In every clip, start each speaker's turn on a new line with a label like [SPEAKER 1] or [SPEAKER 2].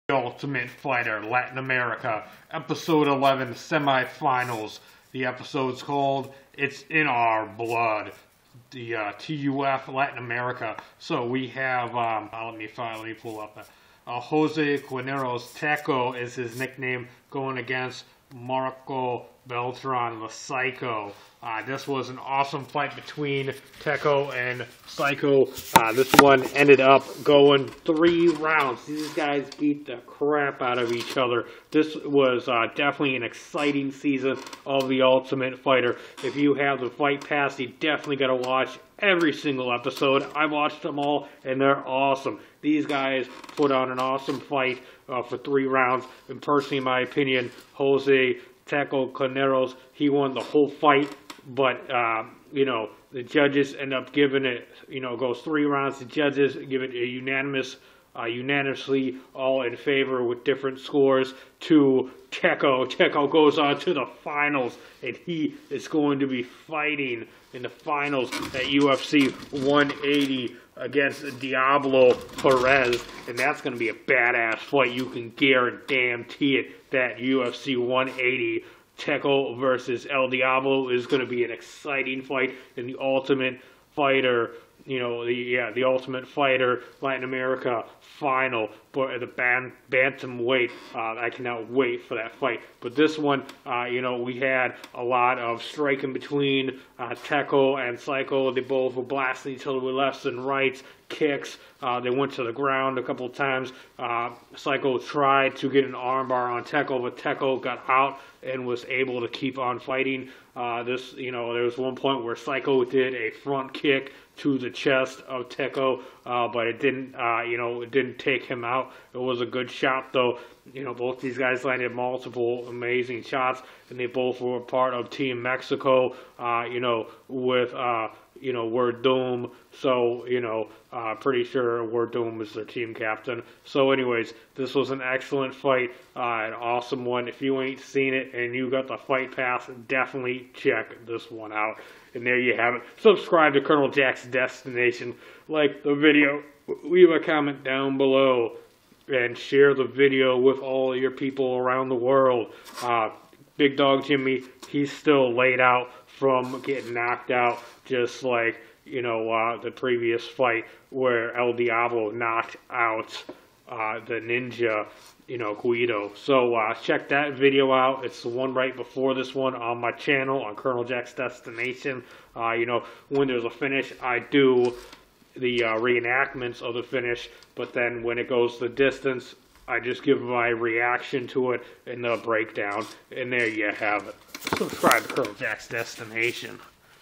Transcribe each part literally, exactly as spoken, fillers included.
[SPEAKER 1] Ultimate Fighter Latin America, episode eleven, semifinals. The episode's called It's in Our Blood, the uh, T U F Latin America. So we have, um, uh, let me find, let me pull up that. Uh, Jose Quinonez, Teco is his nickname, going against Marco Beltran, the Psycho. Uh, this was an awesome fight between Teco and Psycho. Uh, this one ended up going three rounds. These guys beat the crap out of each other. This was uh, definitely an exciting season of The Ultimate Fighter. If you have the Fight Pass, you definitely got to watch every single episode. I watched them all, and they're awesome. These guys put on an awesome fight uh, for three rounds. And personally, in my opinion, Jose Teco Quinonez, he won the whole fight. But, uh, you know, the judges end up giving it, you know, goes three rounds. The judges give it a unanimous, uh, unanimously all in favor with different scores to Teco. Teco goes on to the finals, and he is going to be fighting in the finals at U F C one eighty against Diablo Perez, and that's going to be a badass fight. You can guarantee it, that U F C one eighty Teco versus El Diablo is going to be an exciting fight in the Ultimate Fighter, you know, the yeah, the Ultimate Fighter Latin America final, but the ban Bantamweight. Uh, I cannot wait for that fight. But this one, uh, you know, we had a lot of striking between uh, Teco and Psycho. They both were blasting each other with lefts and rights, kicks. Uh, they went to the ground a couple of times. Uh, Psycho tried to get an armbar on Teco, but Teco got out and was able to keep on fighting. Uh, this, you know, there was one point where Psycho did a front kick to the chest of Teco, uh, but it didn't, uh, you know, it didn't take him out. It was a good shot, though. You know, both these guys landed multiple amazing shots, and they both were part of Team Mexico, uh, you know, with, uh, you know, Wedrum. So, you know, uh, pretty sure Wedrum is their team captain. So anyways, this was an excellent fight, uh, an awesome one. If you ain't seen it and you got the Fight Pass, definitely check this one out. And there you have it. Subscribe to Colonel Jack's Destination. Like the video, leave a comment down below, and share the video with all your people around the world. Uh, Big Dog Jimmy, he's still laid out from getting knocked out, just like, you know, uh, the previous fight where El Diablo knocked out uh, the Ninja, you know, Guido. So uh, check that video out. It's the one right before this one on my channel on Colonel Jack's Destination. Uh, you know, when there's a finish, I do the uh, reenactments of the finish, but then when it goes the distance, I just give my reaction to it in the breakdown. And there you have it. Subscribe to Colonel Jack's Destination.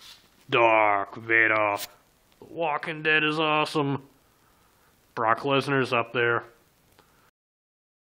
[SPEAKER 1] Dark Vader. Walking Dead is awesome. Brock Lesnar's up there.